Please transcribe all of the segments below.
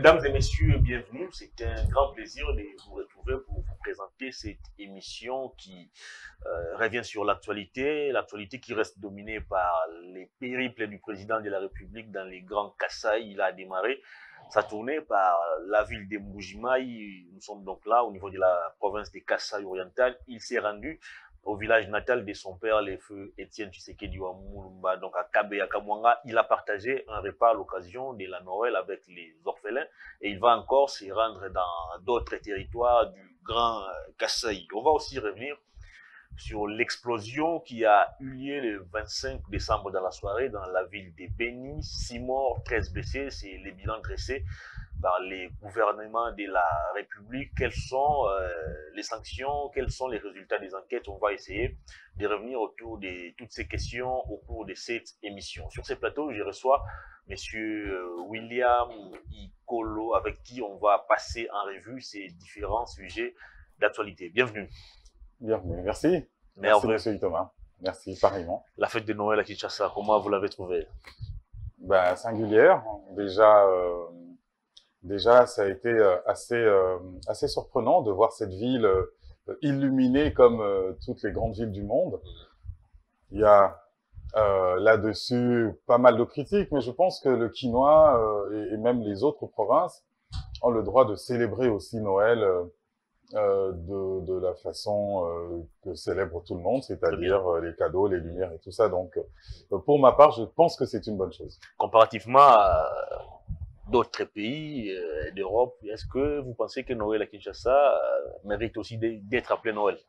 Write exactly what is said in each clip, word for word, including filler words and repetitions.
Mesdames et messieurs, bienvenue. C'est un grand plaisir de vous retrouver pour vous présenter cette émission qui euh, revient sur l'actualité, l'actualité qui reste dominée par les périples du président de la République dans les grands Kasaï. Il a démarré sa tournée par la ville de Mbuji-Mayi. Nous sommes donc là au niveau de la province des Kasaï orientales. Il s'est rendu au village natal de son père, le feu Étienne Tshisekedi Wamulumba, donc à Kabé, à Kamwanga. Il a partagé un repas à l'occasion de la Noël avec les orphelins et il va encore se rendre dans d'autres territoires du Grand Kasaï. On va aussi revenir sur l'explosion qui a eu lieu le vingt-cinq décembre dans la soirée dans la ville de Beni. six morts, treize blessés, c'est les bilans dressés par les gouvernements de la République. Quelles sont euh, les sanctions, quels sont les résultats des enquêtes? On va essayer de revenir autour de toutes ces questions au cours de cette émission. Sur ce plateau, je reçois Monsieur William Ikolo, avec qui on va passer en revue ces différents sujets d'actualité. Bienvenue. Bienvenue, merci. Merci, Monsieur Thomas. Merci, pareillement. La fête de Noël à Kinshasa, comment vous l'avez trouvée? Ben, singulière. Déjà, euh, déjà, ça a été assez, euh, assez surprenant de voir cette ville euh, illuminée comme euh, toutes les grandes villes du monde. Il y a euh, là-dessus pas mal de critiques, mais je pense que le Quinois euh, et, et même les autres provinces ont le droit de célébrer aussi Noël euh, Euh, de, de la façon euh, que célèbre tout le monde, c'est-à-dire euh, les cadeaux, les lumières et tout ça. Donc, euh, pour ma part, je pense que c'est une bonne chose. Comparativement à d'autres pays euh, d'Europe, est-ce que vous pensez que Noël à Kinshasa euh, mérite aussi d'être appelé Noël?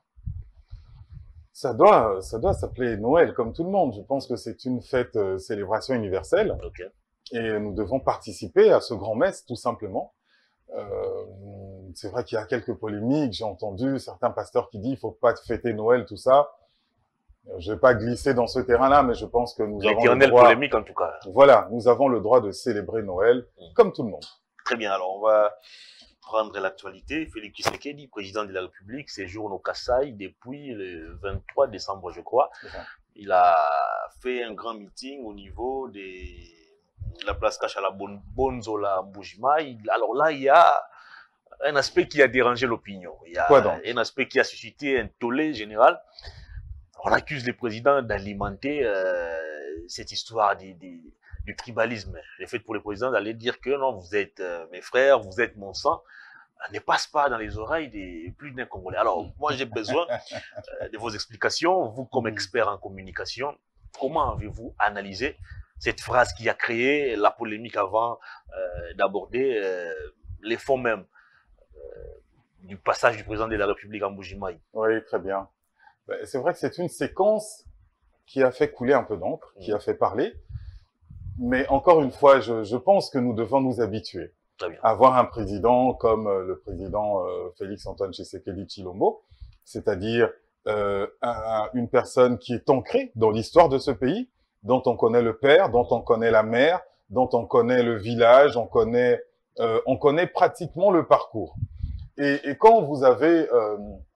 Ça doit, ça doit s'appeler Noël, comme tout le monde. Je pense que c'est une fête, euh, célébration universelle. Okay. Et nous devons participer à ce grand messe, tout simplement. Euh, c'est vrai qu'il y a quelques polémiques, j'ai entendu certains pasteurs qui disent il faut pas fêter Noël, tout ça. Je vais pas glisser dans ce terrain-là, mais je pense que nous avons le droit... polémique en tout cas. Voilà, nous avons le droit de célébrer Noël mmh. comme tout le monde. Très bien, alors on va prendre l'actualité. Félix Tshisekedi, président de la République, séjourne au Kasaï depuis le vingt-trois décembre, je crois. Il a fait un grand meeting au niveau des... la place cache à la Bonzola Mbuji-Mayi. Alors là, il y a un aspect qui a dérangé l'opinion. Il y a Quoi donc? Un aspect qui a suscité un tollé général. On accuse les présidents d'alimenter euh, cette histoire du, du, du tribalisme. Le fait pour les présidents d'aller dire que non, vous êtes euh, mes frères, vous êtes mon sang, ne passe pas dans les oreilles des plus d'un Congolais. Alors, moi, j'ai besoin euh, de vos explications. Vous, comme expert en communication, comment avez-vous analysé cette phrase qui a créé la polémique avant euh, d'aborder euh, les fonds même euh, du passage du président de la République en Mbuji-Mayi? Oui, très bien. C'est vrai que c'est une séquence qui a fait couler un peu d'encre, mmh. qui a fait parler. Mais encore une fois, je, je pense que nous devons nous habituer à avoir un président comme euh, le président euh, Félix-Antoine Tshisekedi Tshilombo, c'est-à-dire euh, un, une personne qui est ancrée dans l'histoire de ce pays, dont on connaît le père, dont on connaît la mère, dont on connaît le village, on connaît, euh, on connaît pratiquement le parcours. Et, et quand vous avez euh,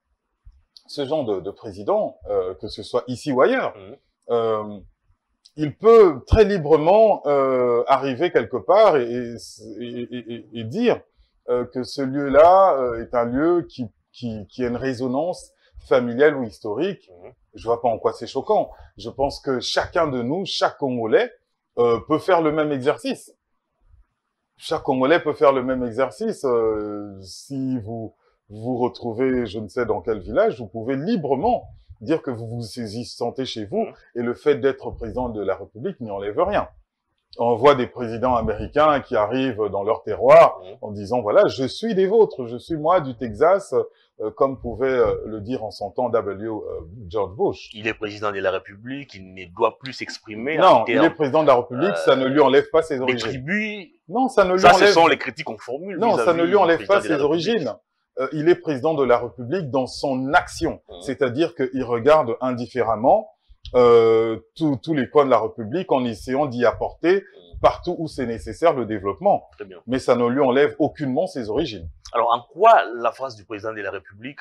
ce genre de, de président, euh, que ce soit ici ou ailleurs, mmh. euh, il peut très librement euh, arriver quelque part et, et, et, et, et dire euh, que ce lieu-là euh, est un lieu qui, qui, qui a une résonance familiale ou historique. Mmh. Je vois pas en quoi c'est choquant. Je pense que chacun de nous, chaque Congolais, euh, peut faire le même exercice. Chaque Congolais peut faire le même exercice. Euh, si vous vous retrouvez, je ne sais dans quel village, vous pouvez librement dire que vous vous y sentez chez vous. Et le fait d'être président de la République n'y enlève rien. On voit des présidents américains qui arrivent dans leur terroir en disant, voilà, je suis des vôtres, je suis moi du Texas, euh, comme pouvait euh, le dire en son temps W. Euh, George Bush. Il est président de la République, il ne doit plus s'exprimer. Non, il est président de la République, euh, ça ne lui enlève pas ses origines. Les tribus, non, ça ne lui ça enlève... ce sont les critiques qu'on formule. Non, ça ne lui enlève pas ses origines. Euh, il est président de la République dans son action, mmh. c'est-à-dire qu'il regarde indifféremment euh, tous les coins de la République en essayant d'y apporter mmh. partout où c'est nécessaire le développement. Très bien. Mais ça ne lui enlève aucunement ses origines. Alors, en quoi la phrase du président de la République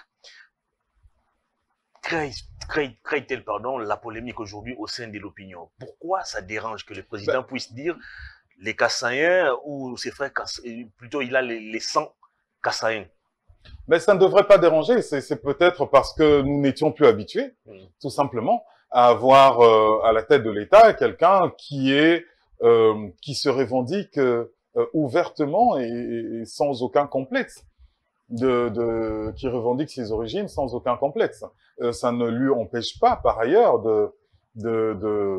crée-t-elle pardon, la polémique aujourd'hui au sein de l'opinion? Pourquoi ça dérange que le président ben, puisse dire les Kassaïens ou ses frères, plutôt il a les, les sangs Kassaïens? Mais ça ne devrait pas déranger, c'est peut-être parce que nous n'étions plus habitués, mmh. tout simplement, à avoir euh, à la tête de l'État quelqu'un qui est euh, qui se revendique euh, ouvertement et, et sans aucun complexe, de, de qui revendique ses origines sans aucun complexe. Euh, ça ne lui empêche pas, par ailleurs, de de de,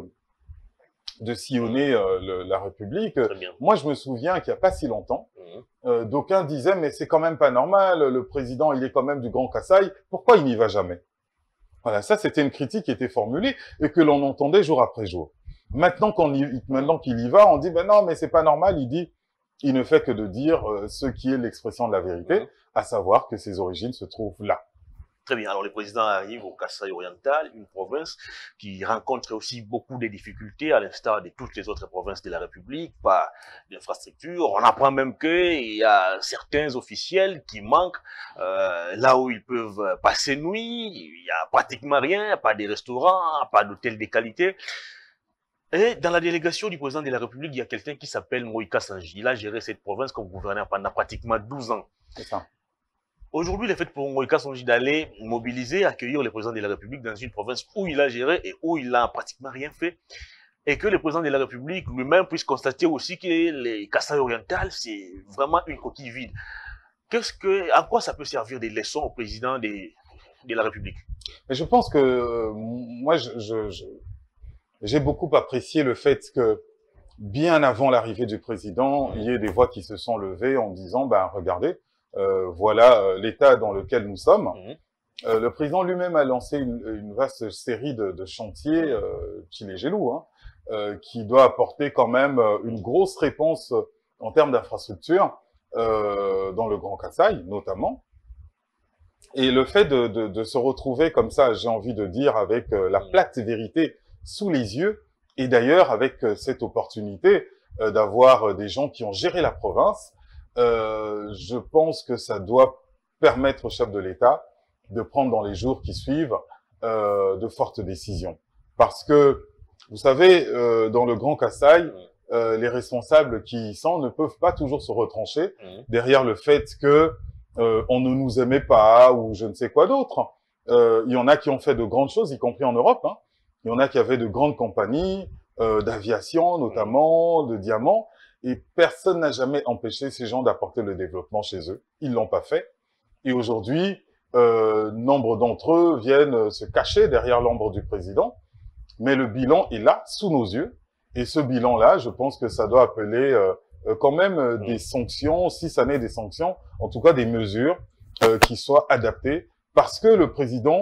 de sillonner euh, le, la République. Moi, je me souviens qu'il n'y a pas si longtemps, mmh. euh, d'aucuns disaient mais c'est quand même pas normal, le président il est quand même du Grand Kasaï, pourquoi il n'y va jamais? Voilà, ça c'était une critique qui était formulée et que l'on entendait jour après jour. Maintenant qu'on y, maintenant qu'il y va, on dit ben non mais c'est pas normal. Il dit, il ne fait que de dire euh, ce qui est l'expression de la vérité, mmh. à savoir que ses origines se trouvent là. Très bien. Alors, le président arrive au Kasaï oriental, une province qui rencontre aussi beaucoup de difficultés, à l'instar de toutes les autres provinces de la République, pas d'infrastructures. On apprend même qu'il y a certains officiels qui manquent euh, là où ils peuvent passer nuit. Il y a pratiquement rien, pas de restaurants, pas d'hôtels de qualité. Et dans la délégation du président de la République, il y a quelqu'un qui s'appelle Moïka Sanji. Il a géré cette province comme gouverneur pendant pratiquement douze ans. C'est ça. Aujourd'hui, le fait pour Moïka Sanji d'aller mobiliser, accueillir le président de la République dans une province où il a géré et où il n'a pratiquement rien fait, et que le président de la République lui-même puisse constater aussi que les Kasaï orientales, c'est vraiment une coquille vide. Qu'est-ce que, à quoi ça peut servir des leçons au président de, de la République? Mais je pense que euh, moi, je, je, je, j'ai beaucoup apprécié le fait que bien avant l'arrivée du président, il y ait des voix qui se sont levées en disant, ben regardez, Euh, voilà euh, l'état dans lequel nous sommes. Mmh. Euh, le président lui-même a lancé une, une vaste série de, de chantiers, euh, Tchilégelou, hein, euh, qui doit apporter quand même une grosse réponse en termes d'infrastructure euh, dans le Grand Kasaï, notamment. Et le fait de, de, de se retrouver comme ça, j'ai envie de dire, avec euh, la plate vérité sous les yeux, et d'ailleurs avec euh, cette opportunité euh, d'avoir des gens qui ont géré la province, Euh, je pense que ça doit permettre au chef de l'État de prendre dans les jours qui suivent euh, de fortes décisions. Parce que, vous savez, euh, dans le Grand Kasaï, euh, les responsables qui y sont ne peuvent pas toujours se retrancher derrière le fait que euh, on ne nous aimait pas ou je ne sais quoi d'autre. Euh, il y en a qui ont fait de grandes choses, y compris en Europe. Hein. Il y en a qui avaient de grandes compagnies euh, d'aviation, notamment, de diamants. Et personne n'a jamais empêché ces gens d'apporter le développement chez eux. Ils l'ont pas fait. Et aujourd'hui, euh, nombre d'entre eux viennent se cacher derrière l'ombre du président. Mais le bilan est là, sous nos yeux. Et ce bilan-là, je pense que ça doit appeler euh, quand même euh, des sanctions, si ça n'est des sanctions, en tout cas des mesures euh, qui soient adaptées. Parce que le président,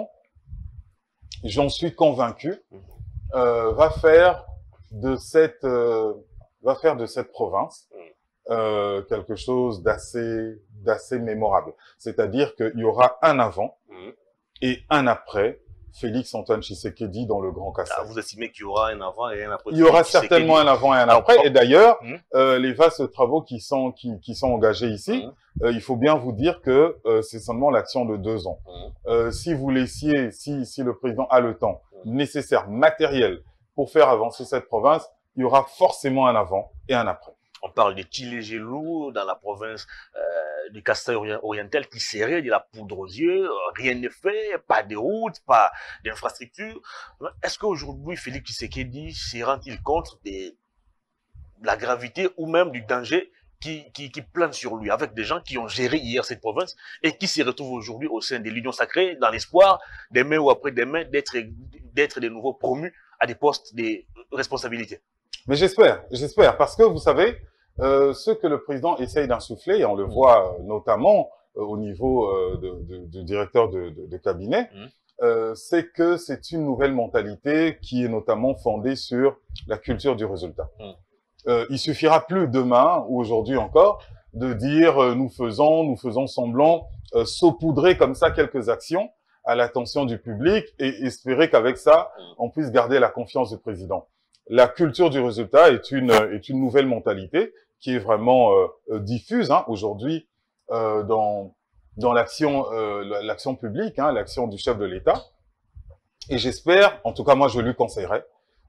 j'en suis convaincu, euh, va faire de cette... Euh, va faire de cette province euh, quelque chose d'assez d'assez mémorable. C'est-à-dire qu'il y aura un avant mmh. et un après Félix Antoine Tshisekedi dans le Grand Kasaï. Ah, vous estimez qu'il y aura un avant et un après? Il y aura certainement un avant et un après. Et d'ailleurs, mmh. euh, les vastes travaux qui sont qui, qui sont engagés ici, mmh. euh, il faut bien vous dire que euh, c'est seulement l'action de deux ans. Mmh. Euh, si vous laissiez, si si le président a le temps mmh. nécessaire, matériel, pour faire avancer cette province, il y aura forcément un avant et un après. On parle de Tchilégelou dans la province euh, du Kasaï oriental qui serait de la poudre aux yeux, rien n'est fait, pas de route, pas d'infrastructure. Est-ce qu'aujourd'hui Félix Tshisekedi se rend-il compte de la gravité ou même du danger qui, qui, qui plane sur lui, avec des gens qui ont géré hier cette province et qui se retrouvent aujourd'hui au sein de l'Union sacrée dans l'espoir, demain ou après-demain, d'être d'être de nouveau promus à des postes de responsabilité? Mais j'espère, j'espère, parce que vous savez, euh, ce que le président essaye d'insuffler, et on le mmh. voit euh, notamment euh, au niveau euh, de, de, de directeur de, de, de cabinet, mmh. euh, c'est que c'est une nouvelle mentalité qui est notamment fondée sur la culture du résultat. Mmh. Euh, il suffira plus demain, ou aujourd'hui encore, de dire euh, nous faisons, nous faisons semblant, euh, saupoudrer comme ça quelques actions à l'attention du public et espérer qu'avec ça, on puisse garder la confiance du président. La culture du résultat est une est une nouvelle mentalité qui est vraiment euh, diffuse hein, aujourd'hui euh, dans dans l'action euh, l'action publique, hein, l'action du chef de l'État. Et j'espère, en tout cas moi je lui conseillerais,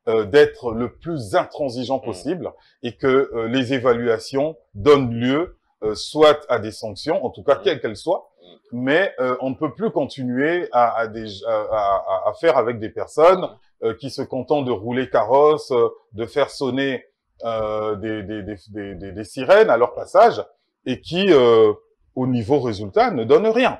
euh, d'être le plus intransigeant possible mmh. et que euh, les évaluations donnent lieu euh, soit à des sanctions, en tout cas mmh. quelles qu'elles soient, mmh. mais euh, on ne peut plus continuer à, à, des, à, à, à faire avec des personnes euh, qui se contentent de rouler carrosse, euh, de faire sonner euh, des, des, des, des, des, des sirènes à leur passage et qui, euh, au niveau résultat, ne donnent rien.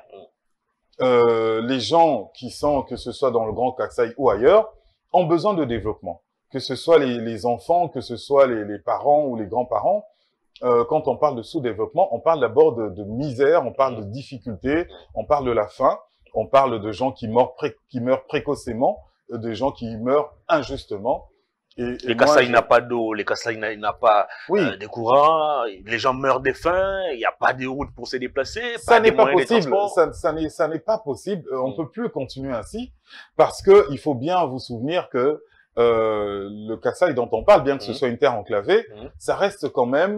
Euh, les gens qui sont, que ce soit dans le Grand Kasaï ou ailleurs, ont besoin de développement. Que ce soit les, les enfants, que ce soit les, les parents ou les grands-parents, euh, quand on parle de sous-développement, on parle d'abord de, de misère, on parle de difficultés, on parle de la faim, on parle de gens qui meurent, pré qui meurent précocement, de gens qui meurent injustement. Et, les Kasaï n'ont pas d'eau, les Kasaï n'ont pas oui. euh, de courant, les gens meurent de faim, il n'y a pas de route pour se déplacer. Ça n'est pas possible, ça, ça n'est ça n'est pas possible, on ne mmh. peut plus continuer ainsi, parce que il faut bien vous souvenir que euh, le Kasaï dont on parle, bien que mmh. ce soit une terre enclavée, mmh. ça reste quand même,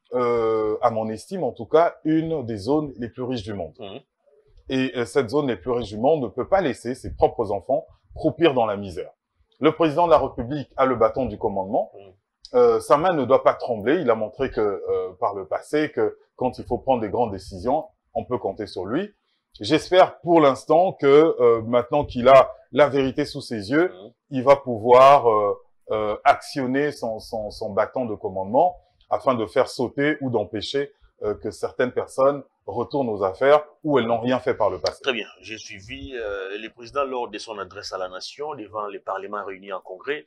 euh, à mon estime en tout cas, une des zones les plus riches du monde. Mmh. Et euh, cette zone les plus riches du monde ne peut pas laisser ses propres enfants croupir dans la misère. Le président de la République a le bâton du commandement. Euh, sa main ne doit pas trembler. Il a montré que euh, par le passé que quand il faut prendre des grandes décisions, on peut compter sur lui. J'espère pour l'instant que euh, maintenant qu'il a la vérité sous ses yeux, mmh. il va pouvoir euh, euh, actionner son, son, son bâton de commandement afin de faire sauter ou d'empêcher euh, que certaines personnes retournent aux affaires où elles n'ont rien fait par le passé. Très bien. J'ai suivi euh, le président lors de son adresse à la nation devant les parlements réunis en congrès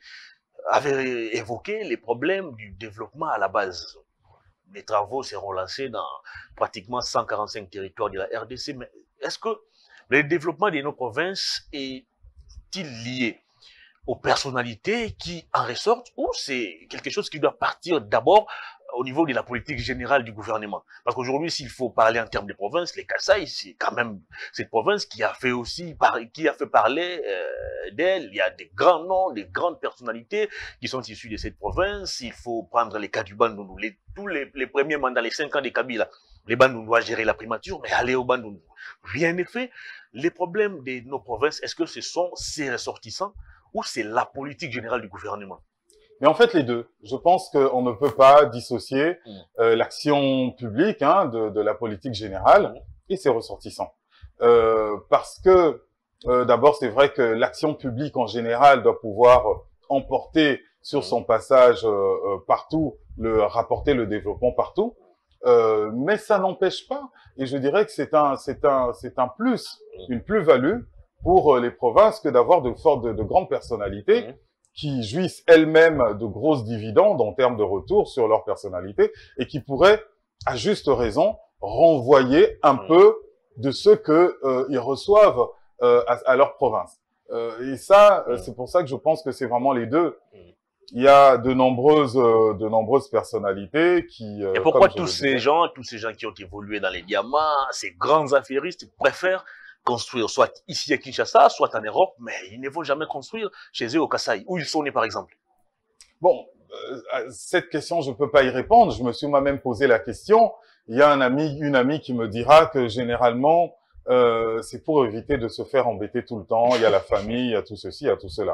avait évoqué les problèmes du développement à la base. Les travaux seront lancés dans pratiquement cent quarante-cinq territoires de la R D C. Mais est-ce que le développement de nos provinces est-il lié aux personnalités qui en ressortent ou c'est quelque chose qui doit partir d'abord au niveau de la politique générale du gouvernement? Parce qu'aujourd'hui, s'il faut parler en termes de provinces, les Kasaï, c'est quand même cette province qui a fait aussi, qui a fait parler euh, d'elle. Il y a des grands noms, des grandes personnalités qui sont issues de cette province. Il faut prendre les cas du Bandundu. Les, tous les, les premiers mandats, les cinq ans de Kabila, les Bandundu doivent gérer la primature, mais aller au Bandundu. Rien n'est fait. Les problèmes de nos provinces, est-ce que ce sont ces ressortissants ou c'est la politique générale du gouvernement? Mais en fait, les deux. Je pense qu'on ne peut pas dissocier mmh. euh, l'action publique hein, de, de la politique générale mmh. et ses ressortissants. Euh, parce que, euh, d'abord, c'est vrai que l'action publique en général doit pouvoir emporter sur mmh. son passage euh, euh, partout, le, rapporter le développement partout. Euh, mais ça n'empêche pas, et je dirais que c'est un, c'est un, c'est un plus, une plus-value pour les provinces que d'avoir de fortes, de, de grandes personnalités mmh. qui jouissent elles-mêmes de grosses dividendes en termes de retour sur leur personnalité et qui pourraient, à juste raison, renvoyer un mmh. peu de ce que euh, ils reçoivent euh, à, à leur province. Euh, et ça, mmh. c'est pour ça que je pense que c'est vraiment les deux. Mmh. Il y a de nombreuses, euh, de nombreuses personnalités qui... Euh, et pourquoi tous ces disais, gens, tous ces gens qui ont évolué dans les diamants, ces grands affairistes préfèrent construire soit ici à Kinshasa, soit en Europe, mais ils ne vont jamais construire chez eux au Kasaï, où ils sont nés par exemple? Bon, euh, cette question, je ne peux pas y répondre. Je me suis moi-même posé la question. Il y a un ami, une amie qui me dira que généralement, euh, c'est pour éviter de se faire embêter tout le temps. Il y a la famille, il y a tout ceci, il y a tout cela.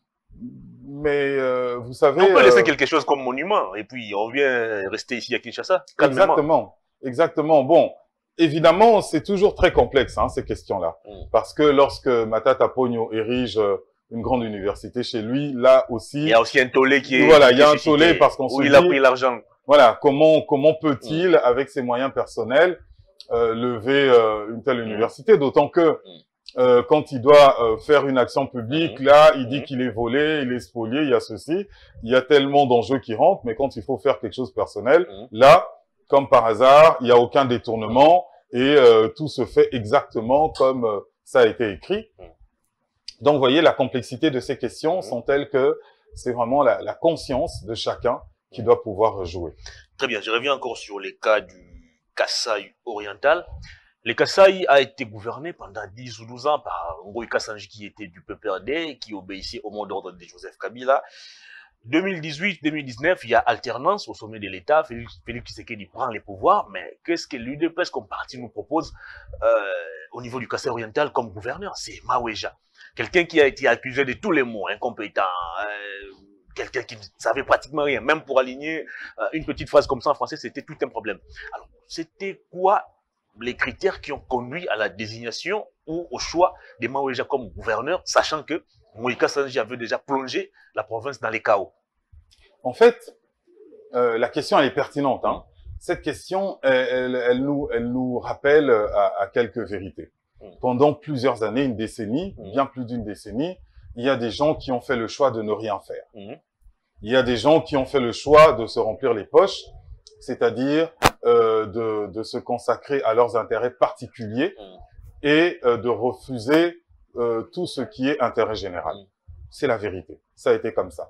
Mais euh, vous savez... On peut laisser euh, quelque chose comme monument, et puis on vient rester ici à Kinshasa. Exactement, exactement. Bon, évidemment, c'est toujours très complexe, hein, ces questions-là. Mm. Parce que lorsque Matata Pogno érige une grande université chez lui, là aussi... Il y a aussi un tollé qui est... Voilà, il y a un tollé parce qu'on se dit... il a pris l'argent. Voilà, comment, comment peut-il, mm. avec ses moyens personnels, euh, lever euh, une telle mm. université? D'autant que... Mm. Euh, quand il doit euh, faire une action publique, mmh. là, il dit mmh. qu'il est volé, il est spolié, il y a ceci. Il y a tellement d'enjeux qui rentrent, mais quand il faut faire quelque chose de personnel, mmh. là, comme par hasard, il n'y a aucun détournement et euh, tout se fait exactement comme euh, ça a été écrit. Mmh. Donc, vous voyez, la complexité de ces questions mmh. sont telles que c'est vraiment la, la conscience de chacun qui mmh. doit pouvoir jouer. Très bien, je reviens encore sur les cas du Kasaï oriental. Le Kasaï a été gouverné pendant dix ou douze ans par Ngoï Kassanji qui était du P P R D, qui obéissait au mot d'ordre de Joseph Kabila. deux mille dix-huit deux mille dix-neuf, il y a alternance au sommet de l'État. Félix, Félix Tshisekedi prend les pouvoirs, mais qu'est-ce que l'U D P S comme parti nous propose euh, au niveau du Kasaï oriental comme gouverneur? C'est Maweja. Quelqu'un qui a été accusé de tous les maux, incompétent, euh, quelqu'un qui ne savait pratiquement rien. Même pour aligner euh, une petite phrase comme ça en français, c'était tout un problème. Alors, c'était quoi les critères qui ont conduit à la désignation ou au choix de Maweja comme gouverneur, sachant que Moïka Sanji avait déjà plongé la province dans les chaos? En fait, euh, la question, elle est pertinente. Hein. Cette question, elle, elle, elle, nous, elle nous rappelle à, à quelques vérités. Mmh. Pendant plusieurs années, une décennie, mmh. bien plus d'une décennie, il y a des gens qui ont fait le choix de ne rien faire. Mmh. Il y a des gens qui ont fait le choix de se remplir les poches, c'est-à-dire euh, de, de se consacrer à leurs intérêts particuliers mmh. et euh, de refuser euh, tout ce qui est intérêt général. Mmh. C'est la vérité. Ça a été comme ça.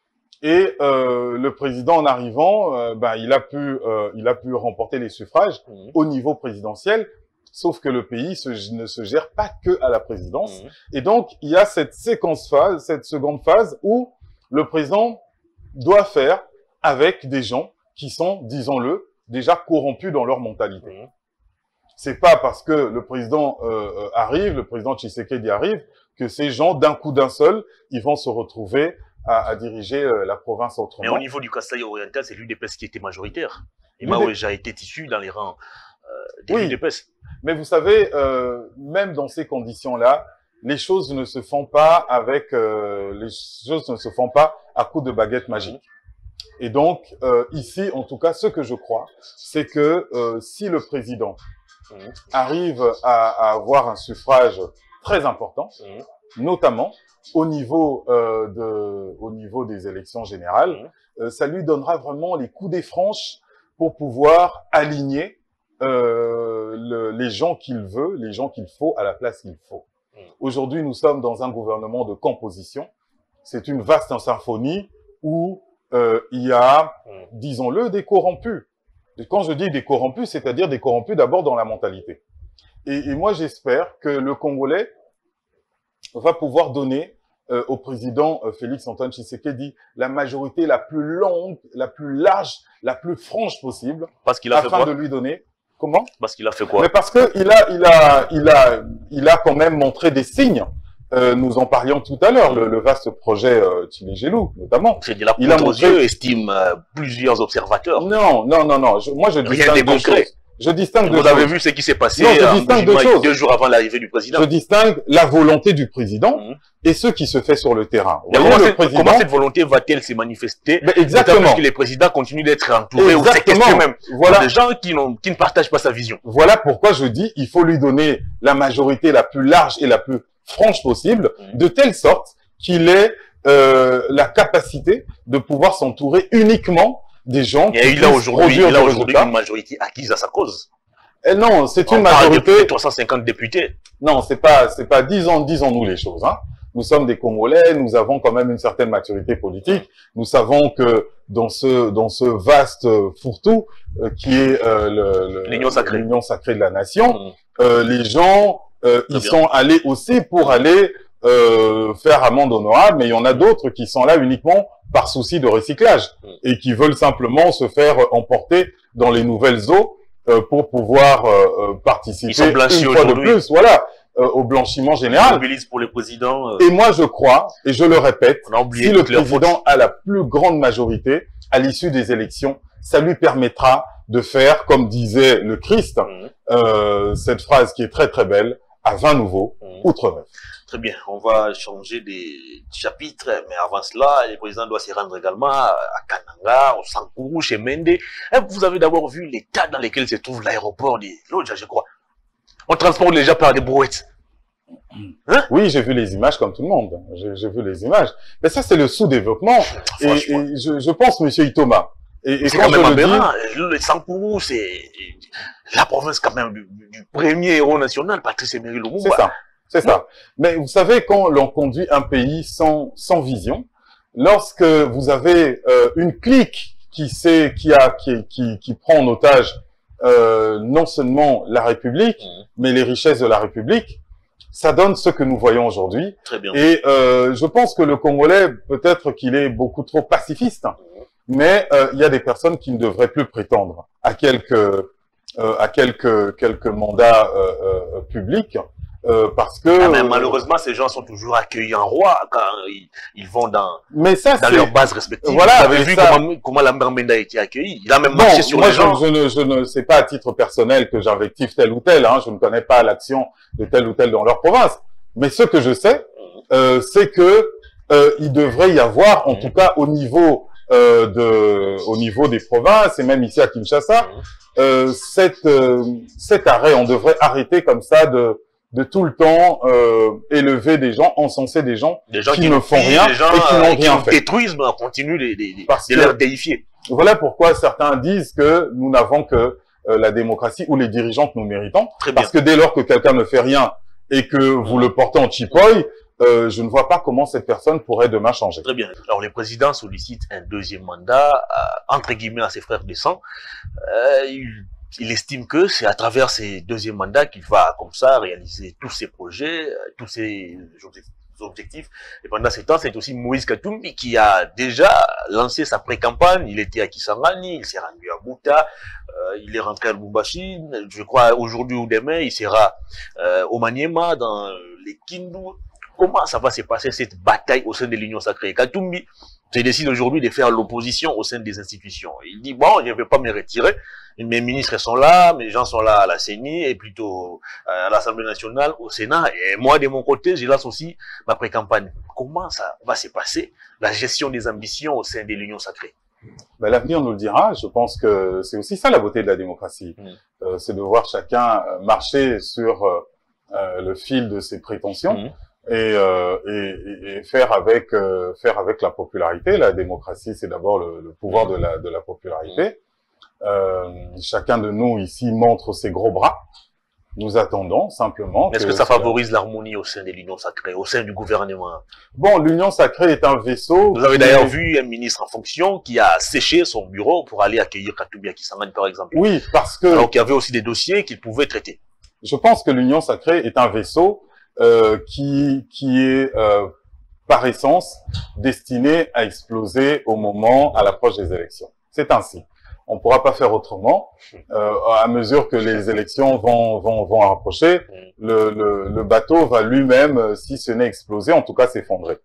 Et euh, le président, en arrivant, euh, ben, il a pu, euh, il a pu remporter les suffrages mmh. au niveau présidentiel, sauf que le pays se, ne se gère pas que à la présidence. Mmh. Et donc, il y a cette séquence phase, cette seconde phase où le président doit faire avec des gens qui sont, disons-le, déjà corrompus dans leur mentalité. Mmh. C'est pas parce que le président euh, arrive, le président Tshisekedi arrive, que ces gens, d'un coup d'un seul, ils vont se retrouver à, à diriger euh, la province autrement. Mais au niveau du Kasaï oriental, c'est l'U D P S qui était majoritaire. Et Maweja a été issu dans les rangs euh, des oui. U D P S. Mais vous savez, euh, même dans ces conditions-là, les choses ne se font pas avec, euh, les choses ne se font pas à coup de baguette magique. Et donc, euh, ici, en tout cas, ce que je crois, c'est que euh, si le président mmh. arrive à, à avoir un suffrage très important, mmh. notamment au niveau, euh, de, au niveau des élections générales, mmh. euh, ça lui donnera vraiment les coups des franches pour pouvoir aligner euh, le, les gens qu'il veut, les gens qu'il faut à la place qu'il faut. Mmh. Aujourd'hui, nous sommes dans un gouvernement de composition. C'est une vaste symphonie où euh, il y a, mmh. disons-le, des corrompus. Et quand je dis des corrompus, c'est-à-dire des corrompus d'abord dans la mentalité. Et, et moi, j'espère que le Congolais va pouvoir donner euh, au président euh, Félix Antoine Tshisekedi la majorité la plus longue, la plus large, la plus franche possible, parce qu'il a afin fait quoi de lui donner. Comment? Parce qu'il a fait quoi? Mais parce que il a, il a, il a, il a quand même montré des signes. Euh, nous en parlions tout à l'heure, le, le vaste projet euh, Tshilé-Gelou, notamment. C'est de la poudre aux yeux, estiment euh, plusieurs observateurs. Non, non, non, non. Je, moi, je distingue deux choses. Je distingue deux Vous choses. avez vu ce qui s'est passé non, je distingue deux, choses. deux jours avant l'arrivée du président. Je distingue la volonté du président mmh. et ce qui se fait sur le terrain. Voyez, comment, cette, président... comment cette volonté va-t-elle se manifester? Mais exactement. Parce que les présidents continuent d'être entourés ou séquestrés même. Voilà. Des gens qui, qui ne partagent pas sa vision. Voilà pourquoi je dis il faut lui donner la majorité la plus large et la plus franche possible, mmh. de telle sorte qu'il ait euh, la capacité de pouvoir s'entourer uniquement des gens et qui il a aujourd'hui il a aujourd'hui une majorité acquise à sa cause. Et non, c'est une On majorité de trois cent cinquante députés. Non, c'est pas c'est pas disons disons-nous les choses hein. Nous sommes des Congolais, nous avons quand même une certaine maturité politique. Nous savons que dans ce dans ce vaste fourre-tout euh, qui est euh, l'union sacrée l'union sacrée de la nation, mmh. euh, les gens euh, ils bien. sont allés aussi pour aller euh, faire amende honorable, mais il y en a d'autres qui sont là uniquement par souci de recyclage mmh. et qui veulent simplement se faire emporter dans les nouvelles eaux euh, pour pouvoir euh, participer une fois de plus, voilà, euh, au blanchiment général. Pour les présidents. Euh... Et moi, je crois, et je le répète, si le président a la plus grande majorité à l'issue des élections, ça lui permettra de faire, comme disait le Christ, mmh. euh, cette phrase qui est très très belle, à vin nouveau, mmh. outre-neuf. Très bien, on va changer des chapitres, mais avant cela, le président doit se rendre également à Kananga, au Sankourou, chez Mende. Et vous avez d'abord vu l'état dans lequel se trouve l'aéroport de Lodja, je crois. On transporte les gens par des brouettes. Hein? Oui, j'ai vu les images comme tout le monde. J'ai vu les images. Mais ça, c'est le sous-développement. Et, et je, je pense, monsieur Itoma. Et, et quand, quand même aberrant. Le Sankourou, c'est la province quand même du, du premier héros national, Patrice Emery Lumumba. C'est ça. C'est ça. Mais vous savez, quand l'on conduit un pays sans, sans vision, lorsque vous avez euh, une clique qui sait, qui a, qui, qui, qui prend en otage euh, non seulement la République, mmh. mais les richesses de la République, ça donne ce que nous voyons aujourd'hui. Très bien. Et euh, je pense que le Congolais, peut-être qu'il est beaucoup trop pacifiste, mmh. mais euh, il y a des personnes qui ne devraient plus prétendre à quelques, euh, à quelques, quelques mandats euh, euh, publics. Euh, parce que ah, mais malheureusement, ces gens sont toujours accueillis en roi quand ils, ils vont dans, mais ça, dans leurs bases respectives. Voilà, vous avez vu ça... comment, comment Lambert Mende a été accueilli. Il a même bon, marché sur moi, les je, gens. Je ne, je ne sais pas à titre personnel que j'invective tel ou tel. Hein, je ne connais pas l'action de tel ou tel dans leur province. Mais ce que je sais, euh, c'est que euh, il devrait y avoir, en mmh. tout cas au niveau euh, de, au niveau des provinces et même ici à Kinshasa, mmh. euh, cette, euh, cet arrêt. On devrait arrêter comme ça de de tout le temps euh, élever des gens, encenser des gens, des gens qui, qui ne font rien des gens, et qui n'ont rien fait. Détruisent, mais on continue de, de, Parce de leur déifier. Voilà pourquoi certains disent que nous n'avons que euh, la démocratie ou les dirigeants que nous méritons. Très parce bien. que dès lors que quelqu'un ne fait rien et que vous le portez en chipoy, euh, je ne vois pas comment cette personne pourrait demain changer. Très bien. Alors, le président sollicite un deuxième mandat, euh, entre guillemets, à ses frères de sang. Euh, il Il estime que c'est à travers ces deuxièmes mandats qu'il va, comme ça, réaliser tous ses projets, tous ses objectifs. Et pendant ce temps, c'est aussi Moïse Katumbi qui a déjà lancé sa pré-campagne. Il était à Kisangani, il s'est rendu à Bouta, euh, il est rentré à Lubumbashi. Je crois aujourd'hui ou demain, il sera euh, au Maniema, dans les Kindu. Comment ça va se passer, cette bataille au sein de l'Union sacrée? Katumbi se décide aujourd'hui de faire l'opposition au sein des institutions. Il dit, bon, je ne vais pas me retirer. Mes ministres sont là, mes gens sont là à la C E N I et plutôt à l'Assemblée nationale, au Sénat. Et moi, de mon côté, je lance aussi ma pré-campagne. Comment ça va se passer, la gestion des ambitions au sein de l'Union sacrée? Ben, l'avenir nous le dira. Je pense que c'est aussi ça la beauté de la démocratie. Mmh. Euh, c'est de voir chacun marcher sur euh, le fil de ses prétentions. Mmh. Et, euh, et, et faire avec euh, faire avec la popularité. La démocratie, c'est d'abord le, le pouvoir de la de la popularité. Euh, chacun de nous ici montre ses gros bras. Nous attendons simplement. Est-ce que, que ça favorise l'harmonie au sein de l'Union sacrée, au sein du gouvernement? Bon, l'Union sacrée est un vaisseau. Vous avez d'ailleurs vu un ministre en fonction qui a séché son bureau pour aller accueillir Katumbi à Kisangani, par exemple. Oui, parce que donc il y avait aussi des dossiers qu'il pouvait traiter. Je pense que l'Union sacrée est un vaisseau Euh, qui qui est euh, par essence destiné à exploser au moment, à l'approche des élections. C'est ainsi. On ne pourra pas faire autrement. Euh, à mesure que les élections vont vont vont approcher, le le, le bateau va lui-même, si ce n'est exploser, en tout cas s'effondrer.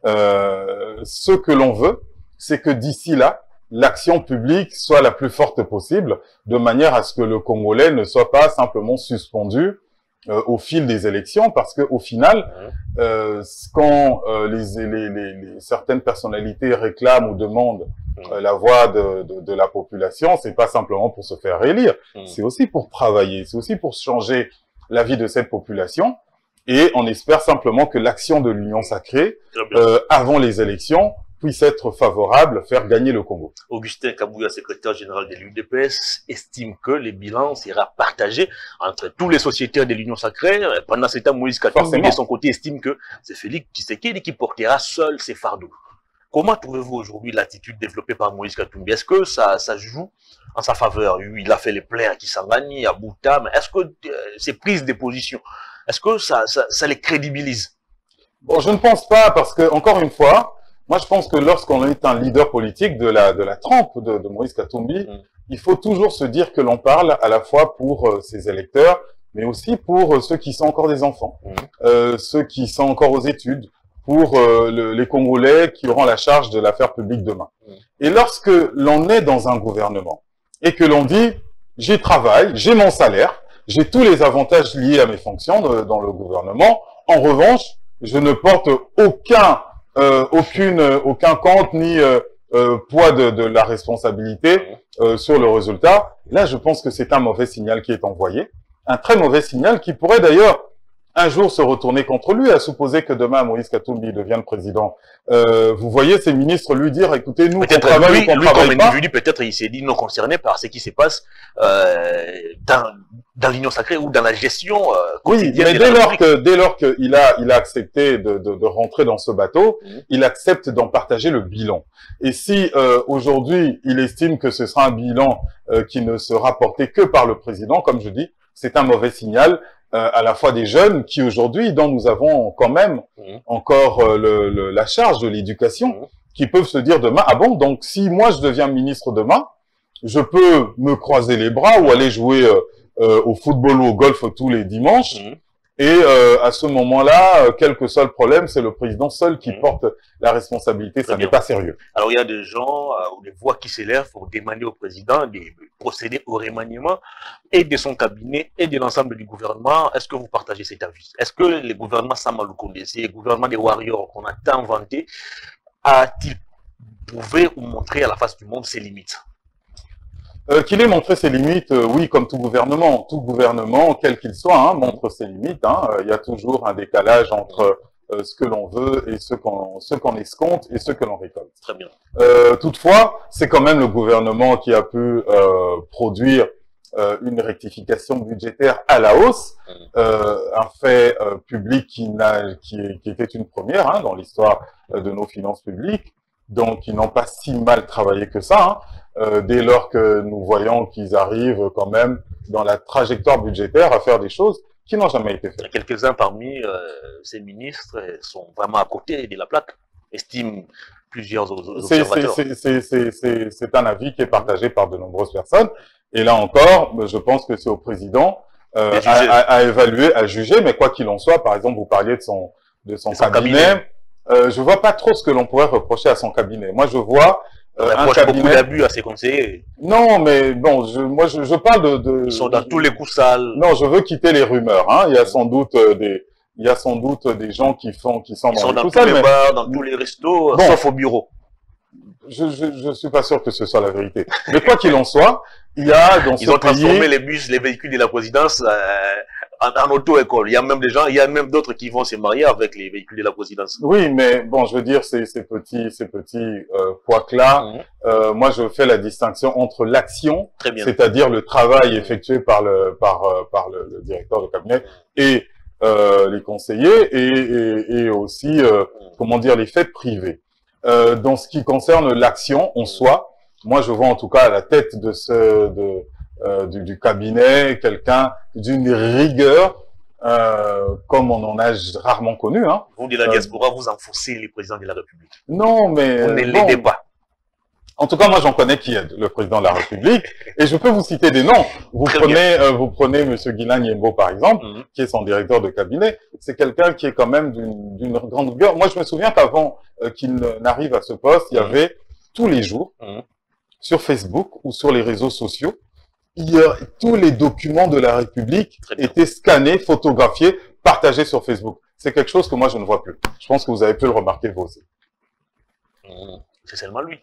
Euh, ce que l'on veut, c'est que d'ici là, l'action publique soit la plus forte possible, de manière à ce que le Congolais ne soit pas simplement suspendu Euh, au fil des élections, parce que au final, euh, quand euh, les, les, les, les certaines personnalités réclament ou demandent euh, la voix de, de, de la population, c'est pas simplement pour se faire élire, c'est aussi pour travailler, c'est aussi pour changer la vie de cette population. Et on espère simplement que l'action de l'Union sacrée, euh, avant les élections, puisse être favorable, faire gagner le Congo. Augustin Kabouya, secrétaire général de l'U D P S, estime que les bilans sera partagé entre tous les sociétaires de l'Union sacrée. Pendant ce temps, Moïse Katumbi, de son côté, estime que c'est Félix Tshisekedi qui portera seul ces fardeaux. Comment trouvez-vous aujourd'hui l'attitude développée par Moïse Katumbi? Est-ce que ça, ça joue en sa faveur? Il a fait les plaies à Kisangani, à Bouta, mais est-ce que euh, ces prises de position, est-ce que ça, ça, ça les crédibilise? Bon, je ne pense pas, parce que, encore une fois, moi, je pense que lorsqu'on est un leader politique de la de la trempe de, de Moïse Katumbi, mmh. il faut toujours se dire que l'on parle à la fois pour euh, ses électeurs, mais aussi pour euh, ceux qui sont encore des enfants, mmh. euh, ceux qui sont encore aux études, pour euh, le, les Congolais qui auront la charge de l'affaire publique demain. Mmh. Et lorsque l'on est dans un gouvernement et que l'on dit « j'y travaille, j'ai mon salaire, j'ai tous les avantages liés à mes fonctions de, dans le gouvernement, en revanche, je ne porte aucun... Euh, aucune, euh, aucun compte ni euh, euh, poids de, de la responsabilité euh, sur le résultat. Là, je pense que c'est un mauvais signal qui est envoyé, un très mauvais signal qui pourrait d'ailleurs un jour se retourner contre lui, à supposer que demain Moïse Katumbi devienne président. Euh, vous voyez ces ministres lui dire, écoutez, nous, on travaille, lui, on lui travaille comme pas. individu, peut-être il s'est dit non concerné par ce qui se passe euh, dans, dans l'Union sacrée ou dans la gestion euh, quotidienne. Oui, mais dès lors que dès lors qu'il a il a accepté de, de, de rentrer dans ce bateau, mmh. il accepte d'en partager le bilan. Et si euh, aujourd'hui il estime que ce sera un bilan euh, qui ne sera porté que par le président, comme je dis, c'est un mauvais signal. Euh, à la fois des jeunes qui aujourd'hui, dont nous avons quand même mmh. encore euh, le, le, la charge de l'éducation, mmh. qui peuvent se dire demain, ah bon, donc si moi je deviens ministre demain, je peux me croiser les bras ou aller jouer euh, euh, au football ou au golf tous les dimanches, mmh. Et euh, à ce moment-là, euh, quel que soit le problème, c'est le président seul qui mmh. porte la responsabilité. Ça n'est pas sérieux. Alors, il y a des gens, euh, ou des voix qui s'élèvent pour demander au président de procéder au remaniement et de son cabinet et de l'ensemble du gouvernement. Est-ce que vous partagez cet avis? Est-ce que le gouvernement Sama Lukonde, le gouvernement des Warriors qu'on a tant vanté, a-t-il prouvé ou montré à la face du monde ses limites? Euh, qu'il ait montré ses limites, euh, oui, comme tout gouvernement. Tout gouvernement, quel qu'il soit, hein, montre ses limites. Hein. Il y a toujours un décalage entre euh, ce que l'on veut et ce qu'on ce qu'on escompte et ce que l'on récolte. Très bien. Euh, toutefois, c'est quand même le gouvernement qui a pu euh, produire euh, une rectification budgétaire à la hausse, euh, un fait euh, public qui, n'a, qui, qui était une première hein, dans l'histoire de nos finances publiques. Donc, ils n'ont pas si mal travaillé que ça, hein, euh, dès lors que nous voyons qu'ils arrivent quand même dans la trajectoire budgétaire à faire des choses qui n'ont jamais été faites. Quelques-uns parmi euh, ces ministres sont vraiment à côté de la plaque, estiment plusieurs observateurs. C'est un avis qui est partagé par de nombreuses personnes. Et là encore, je pense que c'est au président euh, à, à, à évaluer, à juger, mais quoi qu'il en soit, par exemple, vous parliez de son, de son, de son cabinet. cabinet. Euh, je vois pas trop ce que l'on pourrait reprocher à son cabinet. Moi, je vois euh, un cabinet... beaucoup d'abus à ses conseillers. Non, mais bon, je, moi, je, je parle de, de... Ils sont dans tous les coups sales. Non, je veux quitter les rumeurs. Hein. Il y a sans doute euh, des, il y a sans doute des gens qui font, qui sont Ils dans, sont les dans coups tous sales, les mais... bars, dans tous les restos, bon, sauf au bureau. Je, je, je suis pas sûr que ce soit la vérité. Mais quoi qu'il en soit, il y a dans Ils ce ont transformé pays... les bus, les véhicules de la présidence euh, en, en auto-école. Il y a même des gens, il y a même d'autres qui vont se marier avec les véhicules de la présidence. Oui, mais bon, je veux dire, ces, ces petits, ces petits euh, couacs-là, mmh. euh, moi, je fais la distinction entre l'action, c'est-à-dire le travail mmh. effectué par le, par, euh, par le, le directeur de cabinet et euh, les conseillers, et, et, et aussi, euh, mmh. comment dire, les faits privés. Euh, dans ce qui concerne l'action en soi, moi, je vois en tout cas à la tête de ce, de, euh, du, du cabinet quelqu'un d'une rigueur euh, comme on en a rarement connu. Hein. Vous de la diaspora, euh, vous enfoncez les présidents de la République. Non, mais vous ne l'aidez pas. En tout cas, moi, j'en connais qui aide le président de la République, et je peux vous citer des noms. Vous Très prenez, euh, vous prenez Monsieur Guilain Nyembo, par exemple, mm-hmm. qui est son directeur de cabinet. C'est quelqu'un qui est quand même d'une grande rigueur. Moi, je me souviens qu'avant euh, qu'il n'arrive à ce poste, il y avait mm-hmm. tous les jours, mm-hmm. sur Facebook ou sur les réseaux sociaux, il y a, tous les documents de la République étaient scannés, photographiés, partagés sur Facebook. C'est quelque chose que moi, je ne vois plus. Je pense que vous avez pu le remarquer, vous aussi. Mmh. C'est seulement lui.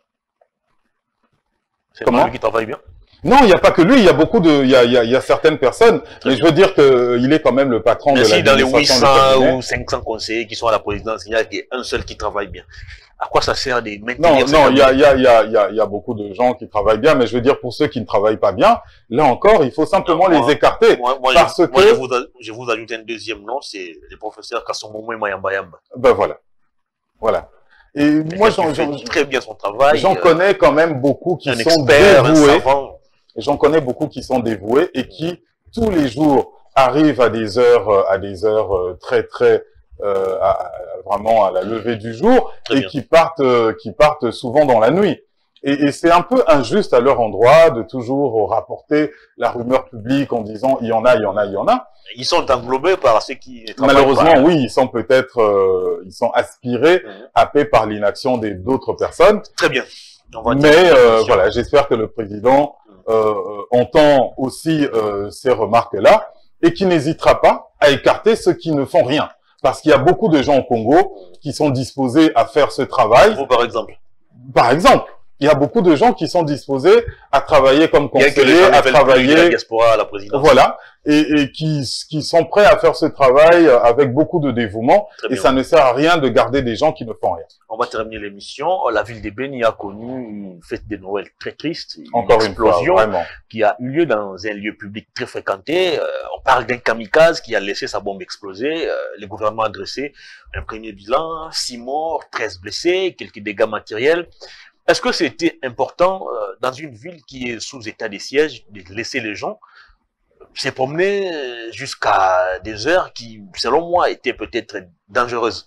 C'est seulement lui qui travaille bien. Non, il n'y a pas que lui, il y a beaucoup de, il y a, il y a, il y a certaines personnes, Très mais bien. je veux dire qu'il est quand même le patron mais de si la dans les huit cents ou cinq cents conseillers qui sont à la présidence, il y a un seul qui travaille bien. À quoi ça sert de maintenir? Non, non, il y a, il y a, il y a, il y a, il y a beaucoup de gens qui travaillent bien, mais je veux dire pour ceux qui ne travaillent pas bien, là encore, il faut simplement non, moi, les écarter. Moi, moi, parce je, que... moi je, vous, je vous ajoute un deuxième nom, c'est le professeur Kassomomo Mayamba. Ben voilà, voilà. Et mais moi, j'en très bien son travail. J'en euh, connais quand même beaucoup qui un sont expert, dévoués. J'en connais beaucoup qui sont dévoués et qui tous les jours arrivent à des heures, à des heures très très Euh, à, à, vraiment à la levée du jour Très et bien. qui partent euh, qui partent souvent dans la nuit. Et, et c'est un peu injuste à leur endroit de toujours rapporter la rumeur publique en disant il y en a, il y en a, il y en a. Ils sont englobés par ceux qui Malheureusement, pas. oui, ils sont peut-être euh, ils sont aspirés, mmh. happés par l'inaction des d'autres personnes. Très bien. On va Mais euh, voilà, j'espère que le président euh, entend aussi euh, ces remarques-là et qui n'hésitera pas à écarter ceux qui ne font rien. Parce qu'il y a beaucoup de gens au Congo qui sont disposés à faire ce travail. Vous, par exemple. Par exemple. Il y a beaucoup de gens qui sont disposés à travailler comme conseillers, à travailler... la diaspora à la présidence. Voilà. Et, et qui, qui sont prêts à faire ce travail avec beaucoup de dévouement. Et ça ne sert à rien de garder des gens qui ne font rien. On va terminer l'émission. La ville de Beni a connu une fête de Noël très triste. Une Encore explosion une fois, vraiment. Qui a eu lieu dans un lieu public très fréquenté. Euh, on parle d'un kamikaze qui a laissé sa bombe exploser. Euh, le gouvernement a dressé un premier bilan, six morts, treize blessés, quelques dégâts matériels. Est-ce que c'était important euh, dans une ville qui est sous état de siège de laisser les gens se promener jusqu'à des heures qui, selon moi, étaient peut-être dangereuses?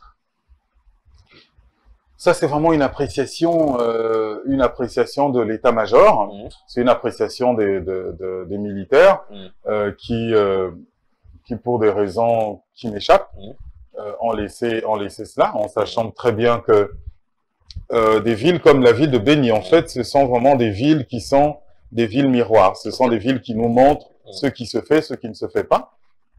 Ça, c'est vraiment une appréciation, euh, une appréciation de l'état-major. Mmh. C'est une appréciation des, de, de, des militaires mmh. euh, qui, euh, qui pour des raisons qui m'échappent, mmh. euh, ont laissé, ont laissé cela, en sachant très bien que euh, des villes comme la ville de Béni, en mmh. fait, ce sont vraiment des villes qui sont des villes miroirs. Ce sont des villes qui nous montrent mmh. ce qui se fait, ce qui ne se fait pas.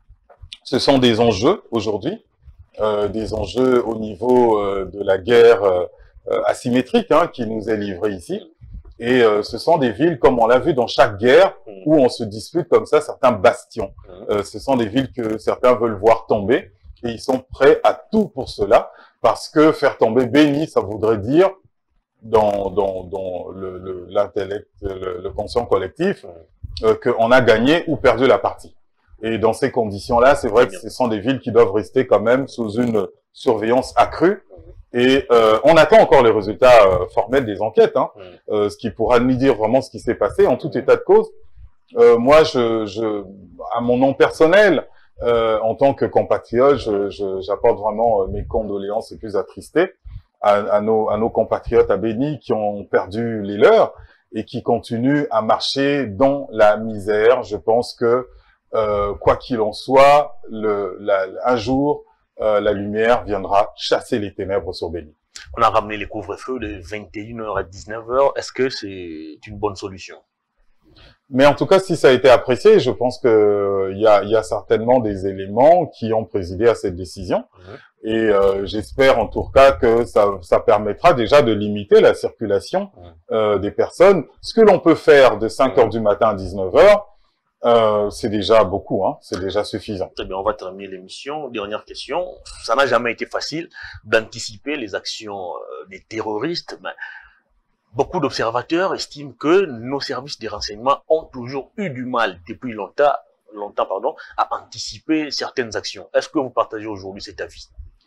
Ce sont des enjeux aujourd'hui, euh, des enjeux au niveau euh, de la guerre euh, asymétrique hein, qui nous est livrée ici. Et euh, ce sont des villes, comme on l'a vu dans chaque guerre, où on se dispute comme ça certains bastions. Euh, ce sont des villes que certains veulent voir tomber, et ils sont prêts à tout pour cela, parce que faire tomber Béni, ça voudrait dire, dans, dans, dans l'intellect, le, le, le conscient collectif, euh, qu'on a gagné ou perdu la partie. Et dans ces conditions-là, c'est vrai que ce sont des villes qui doivent rester quand même sous une surveillance accrue. Et euh, on attend encore les résultats euh, formels des enquêtes, hein, mmh. euh, ce qui pourra nous dire vraiment ce qui s'est passé. En tout état de cause, euh, moi, je, je, à mon nom personnel, euh, en tant que compatriote, j'apporte vraiment mes condoléances les plus attristées à, à, nos, à nos compatriotes à Béni qui ont perdu les leurs et qui continuent à marcher dans la misère. Je pense que, euh, quoi qu'il en soit, le, la, un jour, Euh, la lumière viendra chasser les ténèbres sur Béni. On a ramené les couvre-feux de vingt et une heures à dix-neuf heures. Est-ce que c'est une bonne solution? Mais en tout cas, si ça a été apprécié, je pense que il y a, y a certainement des éléments qui ont présidé à cette décision. Mmh. Et euh, j'espère en tout cas que ça, ça permettra déjà de limiter la circulation mmh. euh, des personnes. Ce que l'on peut faire de cinq heures mmh. du matin à dix-neuf heures, Euh, c'est déjà beaucoup, hein. C'est déjà suffisant. Très bien, on va terminer l'émission. Dernière question. Ça n'a jamais été facile d'anticiper les actions euh, des terroristes. Mais beaucoup d'observateurs estiment que nos services de renseignement ont toujours eu du mal depuis longtemps, longtemps pardon, à anticiper certaines actions. Est-ce que vous partagez aujourd'hui cet avis?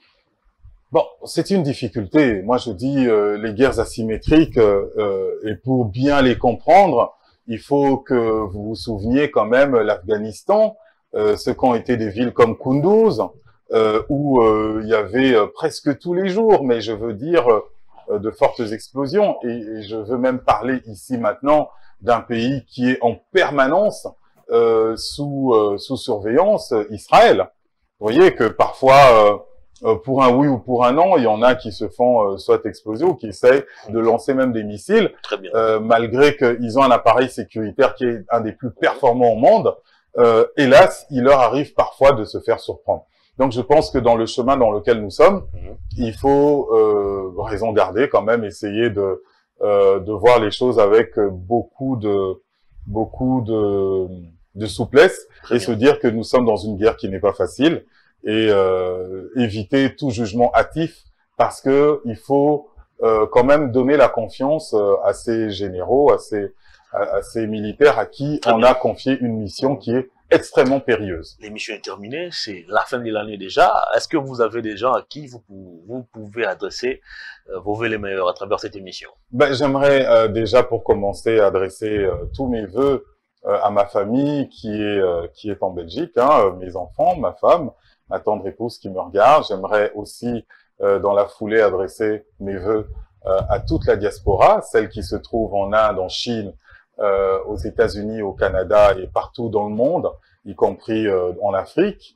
Bon, c'est une difficulté. Moi, je dis euh, les guerres asymétriques, euh, euh, et pour bien les comprendre, il faut que vous vous souveniez quand même l'Afghanistan, euh, ce qu'ont été des villes comme Kunduz, euh, où euh, il y avait euh, presque tous les jours, mais je veux dire euh, de fortes explosions. Et, et je veux même parler ici maintenant d'un pays qui est en permanence euh, sous euh, sous surveillance, Israël. Vous voyez que parfois, euh, euh, pour un oui ou pour un non, il y en a qui se font euh, soit exploser ou qui essayent de lancer même des missiles, Très bien. Euh, malgré qu'ils ont un appareil sécuritaire qui est un des plus performants au monde. Euh, hélas, il leur arrive parfois de se faire surprendre. Donc je pense que dans le chemin dans lequel nous sommes, mmh. il faut euh, raison garder quand même, essayer de euh, de voir les choses avec beaucoup de beaucoup de, de souplesse Très et bien. se dire que nous sommes dans une guerre qui n'est pas facile. Et euh, éviter tout jugement hâtif parce que il faut euh, quand même donner la confiance euh, à ces généraux, à ces, à, à ces militaires à qui Très on bien. a confié une mission qui est extrêmement périlleuse. L'émission est terminée, c'est la fin de l'année déjà. Est-ce que vous avez des gens à qui vous, vous pouvez adresser euh, vos vœux les meilleurs à travers cette émission? Ben, j'aimerais euh, déjà pour commencer adresser euh, tous mes vœux euh, à ma famille qui est euh, qui est en Belgique, hein, mes enfants, ma femme, ma tendre épouse qui me regarde. J'aimerais aussi, euh, dans la foulée, adresser mes vœux euh, à toute la diaspora, celle qui se trouve en Inde, en Chine, euh, aux États-Unis, au Canada et partout dans le monde, y compris euh, en Afrique.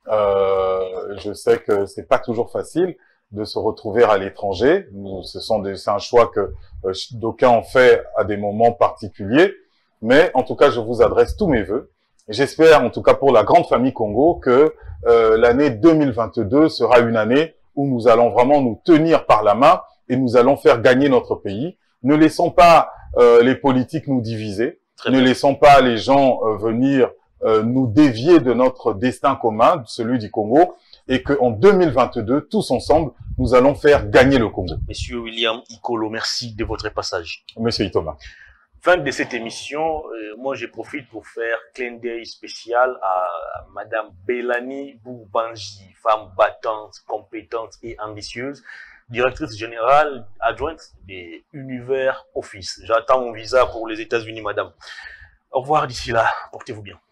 Euh, je sais que c'est pas toujours facile de se retrouver à l'étranger. Ce sont des, c'est un choix que euh, d'aucuns ont fait à des moments particuliers. Mais en tout cas, je vous adresse tous mes vœux. J'espère, en tout cas pour la grande famille Congo, que euh, l'année deux mille vingt-deux sera une année où nous allons vraiment nous tenir par la main et nous allons faire gagner notre pays. Ne laissons pas euh, les politiques nous diviser. Très ne bien. laissons pas les gens euh, venir euh, nous dévier de notre destin commun, celui du Congo, et qu'en deux mille vingt-deux, tous ensemble, nous allons faire gagner le Congo. Monsieur William Ikolo, merci de votre passage. Monsieur Itoma. Fin de cette émission, euh, moi je profite pour faire clin d'œil spécial à, à Madame Bélani Boubanji, femme battante, compétente et ambitieuse, directrice générale adjointe des Univers Office. J'attends mon visa pour les États-Unis, Madame. Au revoir d'ici là, portez-vous bien.